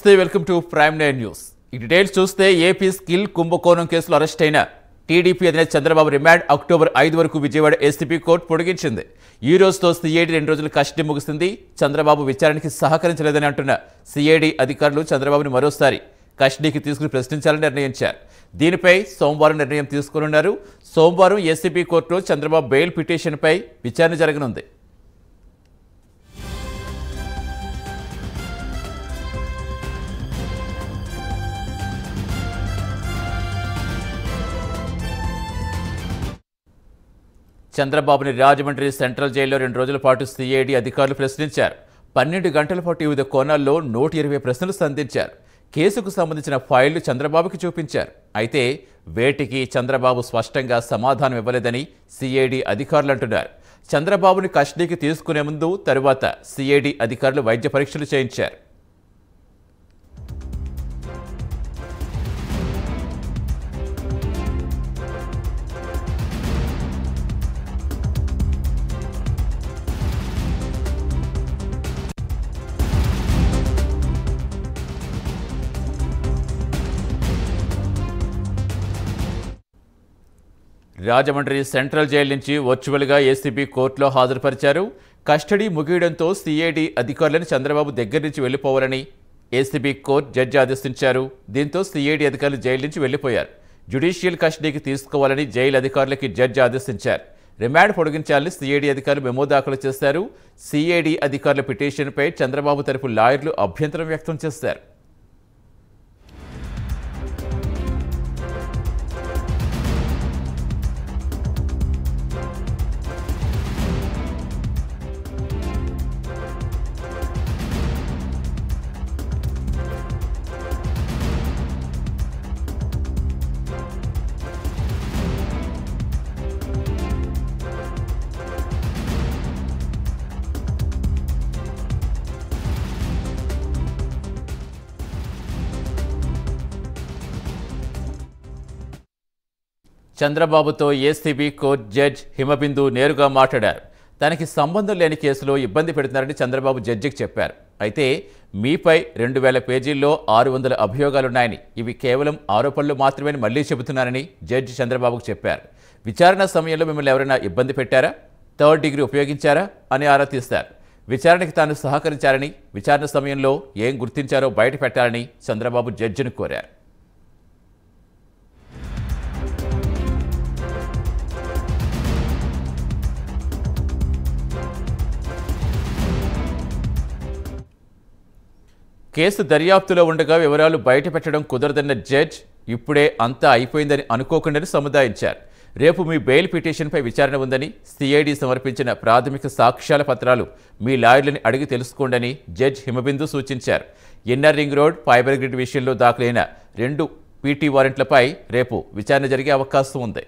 నమస్తే welcome to Prime9 news. ఈ details చూస్తే ఏపీ స్కిల్ కుంభకోణం కేసులో అరెస్ట్ అయిన టీడీపీ అధినేత చంద్రబాబు రిమాండ్ అక్టోబర్ 5 వరకు విజయవాడ ఏసీబీ కోర్టు పొడిగించింది. ఈ రోజుతో సిఐడి 2 రోజుల కస్టడీ ముగిసింది. చంద్రబాబు విచారణకి సహకరించలేదని అంటున్న సిఐడి అధికారులు చంద్రబాబుని మరోసారి కస్టడీకి తీసుకుని ప్రశ్నించాలని నిర్ణయించారు. దీనిపై సోమవారం నిర్ణయం తీసుకోనున్నారు. సోమవారం ఏసీబీ కోర్టులో చంద్రబాబు బెయిల్ పిటిషన్పై విచారణ జరగనుంది. చంద్రబాబుని రాజమండ్రి సెంట్రల్ జైల్లో 2 రోజుల పాటు సిఐడి అధికారులు ప్రశ్నించారు. 12 గంటల పాటు వివిధ కోణాల్లో 120 ప్రశ్నలు సంధించారు. కేసుకు సంబంధించిన ఫైళ్లు చంద్రబాబుకి చూపించారు. అయితే వేటికి చంద్రబాబు స్పష్టంగా సమాధానం ఇవ్వలేదని సిఐడి అధికారులు అంటున్నారు. చంద్రబాబుని కస్టడీకి తీసుకునే ముందు తరువాత సిఐడి అధికారులు వైద్య పరీక్షలు చేయించారు. రాజమండ్రి సెంట్రల్ జైలు నుంచి వర్చువల్గా ఏసీబీ కోర్టులో హాజరుపరిచారు. కస్టడీ ముగియడంతో సిఐడి అధికారులను చంద్రబాబు దగ్గర నుంచి వెళ్లిపోవాలని ఏసీబీ కోర్టు జడ్జి ఆదేశించారు. దీంతో సిఐడి అధికారులు జైలు నుంచి వెళ్లిపోయారు. జ్యుడిషియల్ కస్టడీకి తీసుకోవాలని జైలు అధికారులకి జడ్జి ఆదేశించారు. రిమాండ్ పొడిగించాలని సిఐడి అధికారులు మెమో దాఖలు చేశారు. సిఐడి అధికారుల పిటిషన్పై చంద్రబాబు తరపు లాయర్లు అభ్యంతరం వ్యక్తం చేశారు. చంద్రబాబుతో ఏసీబీ కోర్టు జడ్జ్ హిమబిందు నేరుగా మాట్లాడారు. తనకి సంబంధం లేని కేసులో ఇబ్బంది పెడుతున్నారని చంద్రబాబు జడ్జికి చెప్పారు. అయితే మీపై 2000 పేజీల్లో 600 అభియోగాలున్నాయని, ఇవి కేవలం ఆరోపణలు మాత్రమే మళ్లీ చెబుతున్నారని జడ్జి చంద్రబాబుకు చెప్పారు. విచారణ సమయంలో మిమ్మల్ని ఎవరైనా ఇబ్బంది పెట్టారా, 3rd డిగ్రీ ఉపయోగించారా అని ఆరా తీశారు. విచారణకి తాను సహకరించారని, విచారణ సమయంలో ఏం గుర్తించారో బయట పెట్టాలని చంద్రబాబు జడ్జిని కోరారు. కేసు దర్యాప్తులో ఉండగా వివరాలు బయట పెట్టడం కుదరదన్న జడ్జ్ ఇప్పుడే అంతా అయిపోయిందని అనుకోకుండానే సముదాయించారు. రేపు మీ బెయిల్ పిటిషన్పై విచారణ ఉందని, సిఐడి సమర్పించిన ప్రాథమిక సాక్ష్యాల పత్రాలు మీ లాయర్లని అడిగి తెలుసుకోండని జడ్జ్ హిమబిందు సూచించారు. Inner ring road, fibre grid విషయంలో దాఖలైన 2 పీటీ వారెంట్లపై రేపు విచారణ జరిగే అవకాశం ఉంది.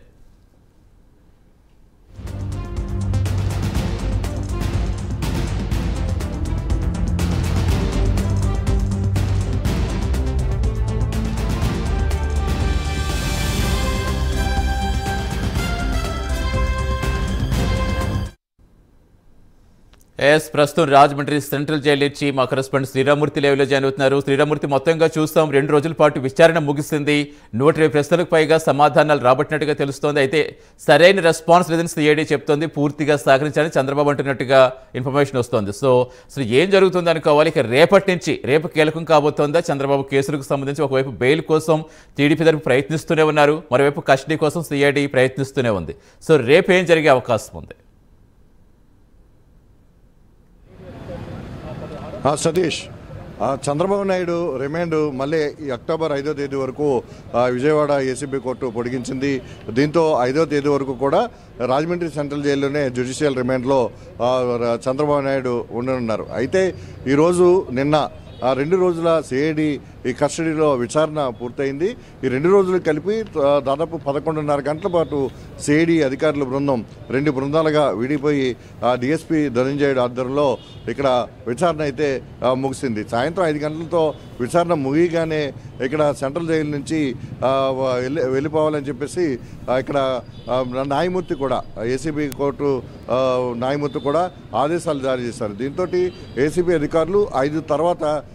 ప్రస్తుతం రాజమండ్రి సెంట్రల్ జైలు నుంచి మా కరెస్పాండెంట్ శ్రీరామూర్తి లైవ్లో జాయిన్ అవుతున్నారు. శ్రీరామూర్తి, మొత్తంగా చూస్తాం 2 రోజుల పాటు విచారణ ముగిసింది. 120 ప్రశ్నలకు పైగా సమాధానాలు రాబట్టినట్టుగా తెలుస్తోంది. అయితే సరైన రెస్పాన్స్ లేదని సిఐడి చెప్తోంది. పూర్తిగా సహకరించాలని చంద్రబాబు అంటున్నట్టుగా ఇన్ఫర్మేషన్ వస్తోంది. సో అసలు ఏం జరుగుతుంది అనుకోవాలి? ఇక రేపటి నుంచి రేపు కీలకం కాబోతోందా? చంద్రబాబు కేసులకు సంబంధించి ఒకవైపు బెయిల్ కోసం టీడీపీ తరపు ప్రయత్నిస్తూనే ఉన్నారు, మరోవైపు కస్టడీ కోసం సిఐడి ప్రయత్నిస్తూనే ఉంది. సో రేపు ఏం జరిగే అవకాశం ఉంది? సతీష్, చంద్రబాబు నాయుడు రిమాండ్ మళ్ళీ ఈ అక్టోబర్ 5వ తేదీ వరకు విజయవాడ ఏసీబీ కోర్టు పొడిగించింది. దీంతో 5వ తేదీ వరకు కూడా రాజమండ్రి సెంట్రల్ జైల్లోనే జ్యుడిషియల్ రిమాండ్లో చంద్రబాబు నాయుడు ఉండనున్నారు. అయితే ఈరోజు నిన్న 2 రోజుల సిఐడి ఈ కస్టడీలో విచారణ పూర్తయింది. ఈ 2 రోజులు కలిపి దాదాపు 11:30 గంటల పాటు సిఐడి అధికారుల బృందం 2 బృందాలుగా విడిపోయి డిఎస్పీ ధనంజయుడు ఆధ్వర్యంలో ఇక్కడ విచారణ అయితే ముగిసింది. సాయంత్రం 5 గంటలతో విచారణ ముగియగానే ఇక్కడ సెంట్రల్ జైలు నుంచి వెళ్ళిపోవాలని చెప్పేసి ఇక్కడ న్యాయమూర్తి కూడా ఏసీబీ కోర్టు న్యాయమూర్తి కూడా ఆదేశాలు జారీ చేశారు. దీంతో ఏసీబీ అధికారులు 5 తర్వాత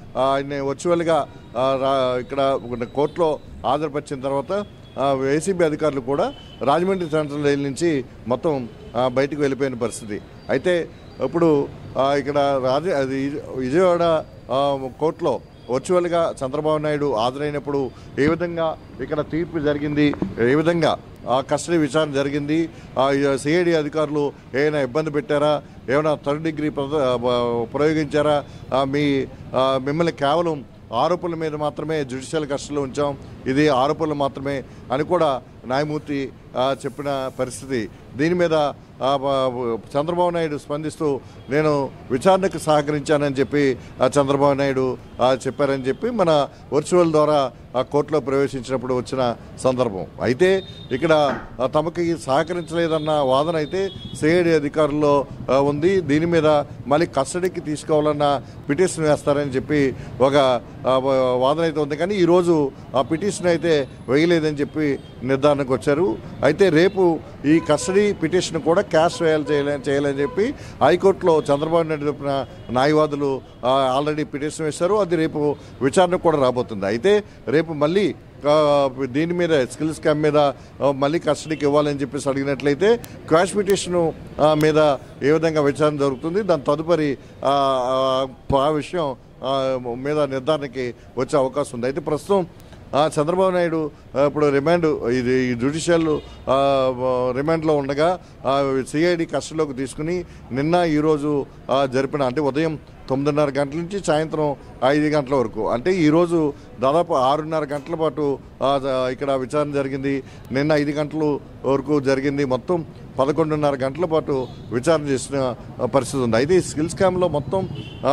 ఆయన్ని వర్చువల్గా ఇక్కడ కోర్టులో హాజరుపరిచిన తర్వాత ఏసీబీ అధికారులు కూడా రాజమండ్రి సెంట్రల్ జైలు నుంచి మొత్తం బయటకు వెళ్ళిపోయిన పరిస్థితి. అయితే ఇప్పుడు ఇక్కడ విజయవాడ కోర్టులో వర్చువల్గా చంద్రబాబు నాయుడు హాజరైనప్పుడు ఏ విధంగా ఇక్కడ తీర్పు జరిగింది, ఏ విధంగా కస్టడీ విచారణ జరిగింది, సిఐడి అధికారులు ఏమైనా ఇబ్బంది పెట్టారా, ఏమైనా థర్డ్ డిగ్రీ ప్రయోగించారా, మిమ్మల్ని కేవలం ఆరోపణల మీద మాత్రమే జ్యుడిషియల్ కస్టడీలో ఉంచాం, ఇది ఆరోపణలు మాత్రమే అని కూడా న్యాయమూర్తి చెప్పిన పరిస్థితి. దీని మీద చంద్రబాబు నాయుడు స్పందిస్తూ నేను విచారణకు సహకరించానని చెప్పి చంద్రబాబు నాయుడు చెప్పారని చెప్పి మన వర్చువల్ ద్వారా కోర్టులో ప్రవేశించినప్పుడు వచ్చిన సందర్భం. అయితే ఇక్కడ తమకి సహకరించలేదన్న వాదన అయితే సిఐడి అధికారుల్లో ఉంది. దీని మీద మళ్ళీ కస్టడీకి తీసుకోవాలన్న పిటిషన్ వేస్తారని చెప్పి ఒక వాదన అయితే ఉంది. కానీ ఈరోజు ఆ పిటిషన్ అయితే వేయలేదని చెప్పి నిర్ధారణకు వచ్చారు. అయితే రేపు ఈ కస్టడీ పిటిషన్ కూడా క్యాష్ చేయాలని చెప్పి హైకోర్టులో చంద్రబాబు నాయుడు తరపున న్యాయవాదులు ఆల్రెడీ పిటిషన్ వేశారు. అది రేపు విచారణకు కూడా రాబోతుంది. అయితే రేపు మళ్ళీ దీని మీద స్కిల్ స్కామ్ మీద మళ్ళీ కస్టడీకి ఇవ్వాలని చెప్పేసి అడిగినట్లయితే క్వాష్ పిటిషన్ మీద ఏ విధంగా విచారణ జరుగుతుంది, దాని తదుపరి ఆ విషయం మీద నిర్ధారణకి వచ్చే అవకాశం ఉంది. అయితే ప్రస్తుతం చంద్రబాబు నాయుడు ఇప్పుడు ఇది జ్యుడిషియల్ రిమాండ్లో ఉండగా సిఐడి కస్టడీలోకి తీసుకుని నిన్న ఈరోజు జరిపిన అంటే ఉదయం 9:30 గంటల నుంచి సాయంత్రం 5 గంటల వరకు అంటే ఈరోజు దాదాపు 6:30 గంటల పాటు ఇక్కడ విచారణ జరిగింది. నిన్న 5 గంటల వరకు జరిగింది. మొత్తం 11:30 గంటల పాటు విచారణ చేసిన పరిస్థితి ఉంది. అయితే ఈ స్కిల్ స్కామ్లో మొత్తం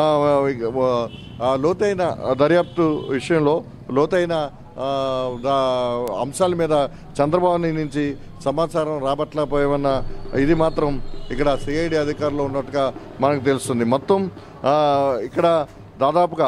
లోతైన దర్యాప్తు విషయంలో లోతైన అంశాల మీద చంద్రబాబు నుంచి సమాచారం రాబట్టలేకపోయామన్న ఇది మాత్రం ఇక్కడ సిఐడి అధికారులు ఉన్నట్టుగా మనకు తెలుస్తుంది. మొత్తం ఇక్కడ దాదాపు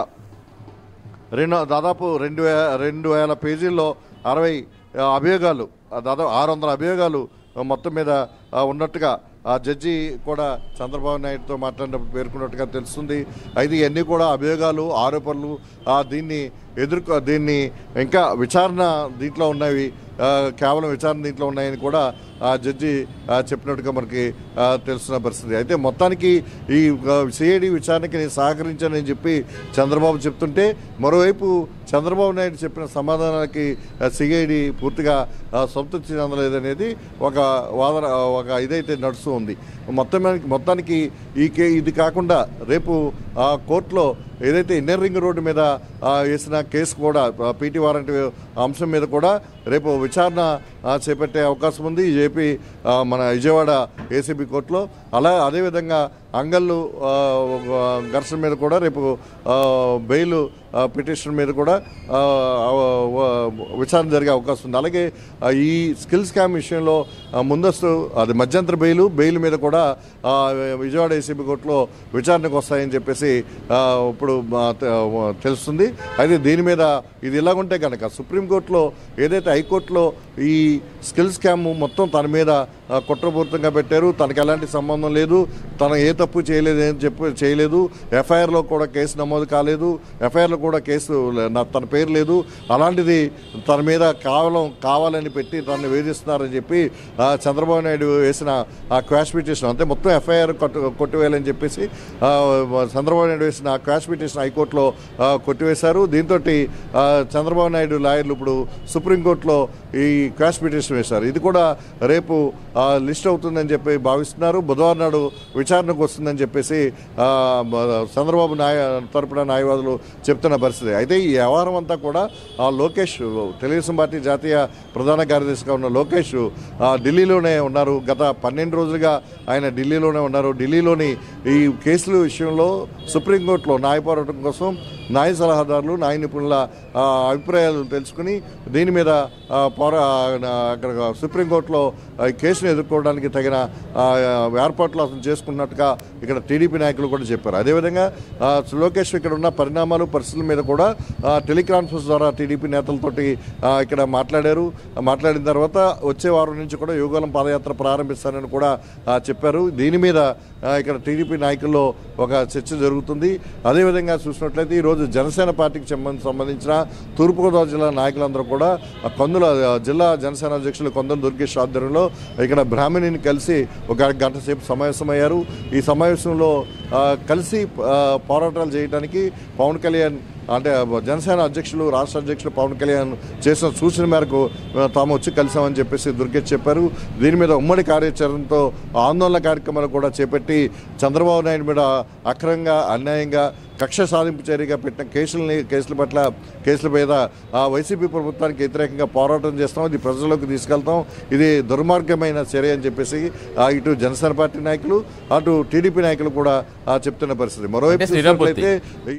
2,000 పేజీల్లో 60 అభియోగాలు, దాదాపు 600 అభియోగాలు మొత్తం మీద ఉన్నట్టుగా ఆ జడ్జి కూడా చంద్రబాబు నాయుడుతో మాట్లాడినప్పుడు పేర్కొన్నట్టుగా తెలుస్తుంది. అయితే ఇవన్నీ కూడా అభియోగాలు, ఆరోపణలు, దీన్ని ఇంకా విచారణ దీంట్లో ఉన్నవి, కేవలం విచారణ దీంట్లో ఉన్నాయని కూడా ఆ జడ్జి చెప్పినట్టుగా మనకి తెలుస్తున్న పరిస్థితి. అయితే మొత్తానికి ఈ సిఐడి విచారణకి నేను సహకరించానని చెప్పి చంద్రబాబు చెప్తుంటే, మరోవైపు చంద్రబాబు నాయుడు చెప్పిన సమాధానాలకి సిఐడి పూర్తిగా సంతృప్తి చెందలేదనేది ఒక వాదన, ఒక ఇదైతే నడుస్తూ ఉంది. మొత్తానికి ఇది కాకుండా రేపు కోర్టులో ఏదైతే ఇన్నర్ రింగ్ రోడ్డు మీద వేసిన కేసు కూడా పీటీ వారెంట్ అంశం మీద కూడా రేపు విచారణ చేపట్టే అవకాశం ఉంది మన విజయవాడ ఏసీబీ కోర్టులో. అదేవిధంగా అంగళ్ళు ఘర్షణ మీద కూడా రేపు బెయిల్ పిటిషన్ మీద కూడా విచారణ జరిగే అవకాశం ఉంది. అలాగే ఈ స్కిల్ స్కామ్ విషయంలో ముందస్తు అది మధ్యంతర బెయిల్ మీద కూడా విజయవాడ ఏసీబీ కోర్టులో విచారణకు వస్తాయని చెప్పేసి ఇప్పుడు తెలుస్తుంది. అయితే దీని మీద ఇది ఇలాగుంటే కనుక సుప్రీంకోర్టులో ఏదైతే హైకోర్టులో ఈ స్కిల్ స్కామ్ మొత్తం తన మీద కుట్రపూరితంగా పెట్టారు, తనకు ఎలాంటి సంబంధం లేదు, తను ఏ తప్పు చేయలేదు, ఎఫ్ఐఆర్లో కూడా కేసు నమోదు కాలేదు, ఎఫ్ఐఆర్లో కూడా కేసు తన పేరు లేదు, అలాంటిది తన మీద కావాలని పెట్టి తనను వేధిస్తున్నారని చెప్పి చంద్రబాబు నాయుడు వేసిన ఆ క్వాష్ పిటిషన్ అంటే మొత్తం ఎఫ్ఐఆర్ కొట్టివేయాలని చెప్పేసి చంద్రబాబు నాయుడు వేసిన ఆ క్వాష్ పిటిషన్ హైకోర్టులో కొట్టివేశారు. దీంతో చంద్రబాబు నాయుడు లాయర్లు ఇప్పుడు సుప్రీంకోర్టులో ఈ క్వాష్ పిటిషన్ వేశారు. ఇది కూడా రేపు లిస్ట్ అవుతుందని చెప్పి భావిస్తున్నారు. బుధవారం నాడు విచారణకు వస్తుందని చెప్పేసి చంద్రబాబు తరపున న్యాయవాదులు చెప్తున్న పరిస్థితి. అయితే ఈ వ్యవహారం అంతా కూడా లోకేష్, తెలుగుదేశం పార్టీ జాతీయ ప్రధాన కార్యదర్శిగా ఉన్న లోకేష్ ఢిల్లీలోనే ఉన్నారు. గత 12 రోజులుగా ఆయన ఢిల్లీలోనే ఉన్నారు. ఢిల్లీలోని ఈ కేసుల విషయంలో సుప్రీంకోర్టులో న్యాయ పోరాటం కోసం న్యాయ సలహాదారులు, న్యాయ నిపుణుల అభిప్రాయాలు తెలుసుకుని దీని మీద అక్కడ సుప్రీంకోర్టులో ఈ కేసును ఎదుర్కోవడానికి తగిన ఏర్పాట్లు అతను చేసుకున్నట్టుగా ఇక్కడ టీడీపీ నాయకులు కూడా చెప్పారు. అదేవిధంగా లోకేష్ ఇక్కడ ఉన్న పరిస్థితుల మీద కూడా టెలికాన్ఫరెన్స్ ద్వారా టీడీపీ నేతలతోటి ఇక్కడ మాట్లాడిన తర్వాత వచ్చే వారం నుంచి కూడా యువగలం పాదయాత్ర ప్రారంభిస్తారని కూడా చెప్పారు. దీని మీద ఇక్కడ టీడీపీ నాయకుల్లో ఒక చర్చ జరుగుతుంది. అదేవిధంగా చూసినట్లయితే ఈరోజు ఈరోజు జనసేన పార్టీకి సంబంధించిన తూర్పుగోదావరి జిల్లా నాయకులందరూ కూడా కొందుల జిల్లా జనసేన అధ్యక్షులు కొందరు దుర్గేష్ ఆధ్వర్యంలో ఇక్కడ బ్రాహ్మణిని కలిసి ఒక గంట సేపు సమావేశమయ్యారు. ఈ సమావేశంలో కలిసి పోరాటాలు చేయడానికి పవన్ కళ్యాణ్ అంటే జనసేన అధ్యక్షులు రాష్ట్ర అధ్యక్షులు పవన్ కళ్యాణ్ చేసిన సూచన మేరకు తాము వచ్చి కలిసామని చెప్పేసి దుర్గేష్ చెప్పారు. దీని మీద ఉమ్మడి కార్యాచరణతో ఆందోళన కార్యక్రమాలు కూడా చేపట్టి చంద్రబాబు నాయుడు మీద అక్రమంగా అన్యాయంగా కక్ష సాధింపు చర్యగా పెట్టిన కేసుల మీద వైసీపీ ప్రభుత్వానికి వ్యతిరేకంగా పోరాటం చేస్తాం, ఇది ప్రజల్లోకి తీసుకెళ్తాం, ఇది దుర్మార్గమైన చర్య అని చెప్పేసి ఇటు జనసేన పార్టీ నాయకులు అటు టీడీపీ నాయకులు కూడా చెప్తున్న పరిస్థితి. మరోవైపు చూసినట్లయితే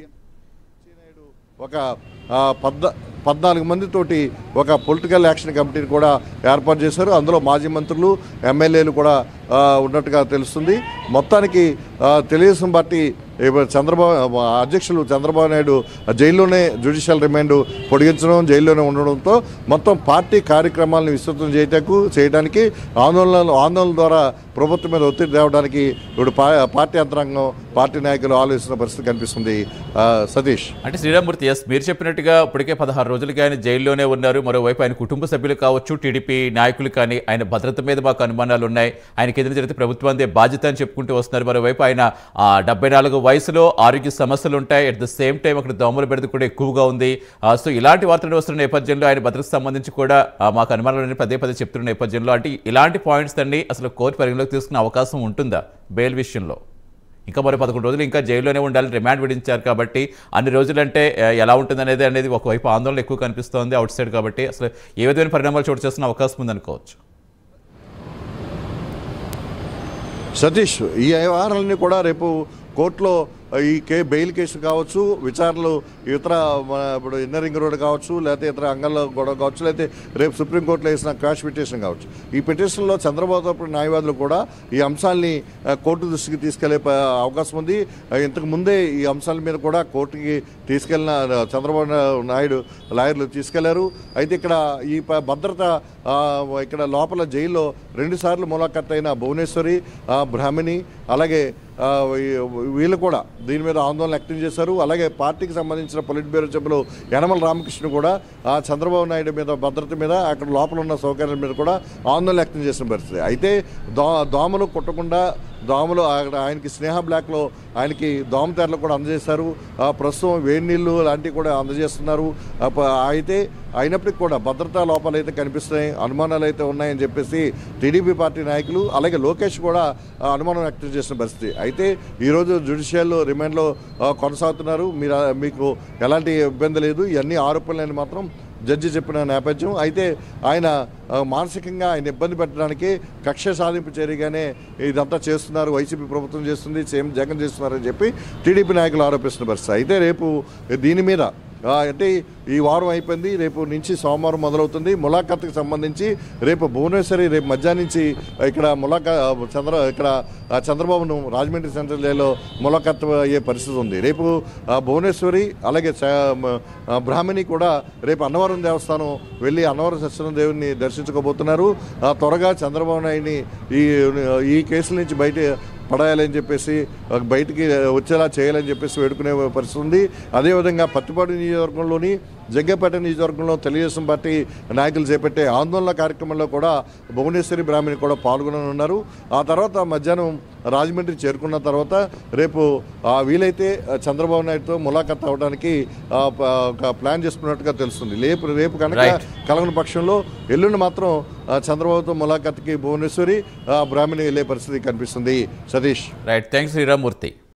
ఒక 14 మందితోటి ఒక పొలిటికల్ యాక్షన్ కమిటీని కూడా ఏర్పాటు చేశారు. అందులో మాజీ మంత్రులు ఎమ్మెల్యేలు కూడా ఉన్నట్టుగా తెలుస్తుంది. మొత్తానికి తెలుగుదేశం పార్టీ అధ్యక్షులు చంద్రబాబు నాయుడు జైల్లోనే జ్యుడిషియల్ రిమాండ్ పొడిగించడం, జైల్లోనే ఉండడంతో మొత్తం పార్టీ కార్యక్రమాలను విస్తృతం చేయడానికి ఆందోళన ద్వారా ప్రభుత్వం మీద ఒత్తిడి తేవడానికి ఇప్పుడు పార్టీ యంత్రాంగం పార్టీ నాయకులు ఆలోచిస్తున్న పరిస్థితి కనిపిస్తుంది. సతీష్ అంటే శ్రీరామూర్తి మీరు చెప్పినట్టుగా ఇప్పటికే 16 రోజులుగా ఆయన జైల్లోనే ఉన్నారు. మరోవైపు ఆయన కుటుంబ సభ్యులు కావచ్చు, టీడీపీ నాయకులు కానీ ఆయన భద్రత మీద మాకు అనుమానాలు ఉన్నాయి, ఆయనకి ఏదైనా జరిగితే ప్రభుత్వాన్ని బాధ్యత అని చెప్పుకుంటూ వస్తున్నారు. మరోవైపు ఆయన 74 వయసులో ఆరోగ్య సమస్యలు ఉంటాయి. అట్ ద సేమ్ టైం అక్కడ దోమల బెడద కూడా ఎక్కువగా ఉంది. సో ఇలాంటి వార్తలు వస్తున్న నేపథ్యంలో ఆయన భద్రతకు సంబంధించి కూడా మాకు అనుమానాలు పదే చెప్తున్న నేపథ్యంలో అంటే ఇలాంటి పాయింట్స్ అన్ని అసలు కోర్టు పరిగణలోకి తీసుకునే అవకాశం ఉంటుందా బెయిల్ విషయంలో? ఇంకా మరి 11 రోజులు ఇంకా జైల్లోనే ఉండాలి, రిమాండ్ విధించారు కాబట్టి అన్ని రోజులంటే ఎలా ఉంటుంది అనేది ఒకవైపు ఆందోళన ఎక్కువ కనిపిస్తోంది అవుట్ సైడ్ కాబట్టి అసలు ఏ విధమైన పరిణామాలు చోటు చేస్తున్న అవకాశం ఉందనుకోవచ్చు. సతీష్, ఈ వ్యవహారాలన్నీ కూడా రేపు కోర్టులో ఈ బెయిల్ కేసు కావచ్చు, విచారణలు ఇతర ఇప్పుడు ఇన్నర్ రింగ్ రోడ్ కావచ్చు, లేకపోతే ఇతర అంగంలో గొడవ కావచ్చు, లేకపోతే రేపు సుప్రీంకోర్టులో వేసిన క్వాష్ పిటిషన్ కావచ్చు. ఈ పిటిషన్లో చంద్రబాబు తరపున న్యాయవాదులు కూడా ఈ అంశాలని కోర్టు దృష్టికి తీసుకెళ్లే అవకాశం ఉంది. ఇంతకు ముందే ఈ అంశాల మీద కూడా కోర్టుకి తీసుకెళ్లిన చంద్రబాబు నాయుడు లాయర్లు తీసుకెళ్లారు. అయితే ఇక్కడ ఈ భద్రత ఇక్కడ లోపల జైల్లో 2 సార్లు ములాఖత్ అయిన భువనేశ్వరి, బ్రాహ్మణి అలాగే వీళ్ళు కూడా దీని మీద ఆందోళన వ్యక్తం చేశారు. అలాగే పార్టీకి సంబంధించిన పొలిట్ బ్యూరో సభ్యులు యనమల రామకృష్ణ కూడా చంద్రబాబు నాయుడు మీద భద్రత మీద అక్కడ లోపల ఉన్న సౌకర్యాల మీద కూడా ఆందోళన వ్యక్తం చేసిన పరిస్థితి. అయితే దోమలు కుట్టకుండా దోమలు ఆయనకి స్నేహ బ్లాక్లో ఆయనకి దోమతెరలు కూడా అందజేశారు. ప్రస్తుతం వేడి నీళ్ళు లాంటివి కూడా అందజేస్తున్నారు. అయితే అయినప్పటికీ కూడా భద్రతా లోపాలు అయితే కనిపిస్తున్నాయి, అనుమానాలు అయితే ఉన్నాయని చెప్పేసి టీడీపీ పార్టీ నాయకులు అలాగే లోకేష్ కూడా అనుమానం వ్యక్తం చేసిన పరిస్థితి. అయితే ఈరోజు జ్యుడిషియల్ రిమాండ్లో కొనసాగుతున్నారు. మీకు ఎలాంటి ఇబ్బంది లేదు, ఇవన్నీ ఆరోపణలని మాత్రం జడ్జి చెప్పిన నేపథ్యం. అయితే ఆయన మానసికంగా ఆయన ఇబ్బంది పెట్టడానికి కక్ష సాధింపు చర్యగానే ఇదంతా చేస్తున్నారు, వైసీపీ ప్రభుత్వం చేస్తుంది, సీఎం జగన్ చేస్తున్నారని చెప్పి టీడీపీ నాయకులు ఆరోపిస్తున్న పరిస్థితి. అయితే రేపు దీని మీద అంటే ఈ వారం అయిపోయింది, రేపు నుంచి సోమవారం మొదలవుతుంది. ములాఖత్కి సంబంధించి రేపు భువనేశ్వరి రేపు మధ్యాహ్నం నుంచి ఇక్కడ చంద్రబాబును రాజమండ్రి సెంట్రల్ జైల్లో ములాఖత్ అయ్యే పరిస్థితి ఉంది. రేపు భువనేశ్వరి అలాగే బ్రాహ్మణి కూడా రేపు అన్నవరం దేవస్థానం వెళ్ళి అన్నవరం సత్యనారాయణ దేవుని దర్శించుకోబోతున్నారు. త్వరగా చంద్రబాబు నాయుడిని ఈ కేసుల నుంచి బయట పడాయాలని చెప్పేసి బయటికి వచ్చేలా చేయాలని చెప్పేసి వేడుకునే పరిస్థితి ఉంది. అదేవిధంగా పత్తిపాడు నియోజకవర్గంలోని జగ్గపేట నియోజకవర్గంలో తెలుగుదేశం పార్టీ నాయకులు చేపట్టే ఆందోళన కార్యక్రమంలో కూడా భువనేశ్వరి బ్రాహ్మణి కూడా పాల్గొననున్నారు. ఆ తర్వాత మధ్యాహ్నం రాజమండ్రి చేరుకున్న తర్వాత రేపు వీలైతే చంద్రబాబు నాయుడుతో ములాఖత్ అవ్వడానికి ప్లాన్ చేసుకున్నట్టుగా తెలుస్తుంది. రేపు కనుక కలగని పక్షంలో ఎల్లుండి మాత్రం చంద్రబాబుతో ములాఖత్కి భువనేశ్వరి బ్రాహ్మణి వెళ్ళే పరిస్థితి కనిపిస్తుంది. Satish, right, thanks Sriramurthy.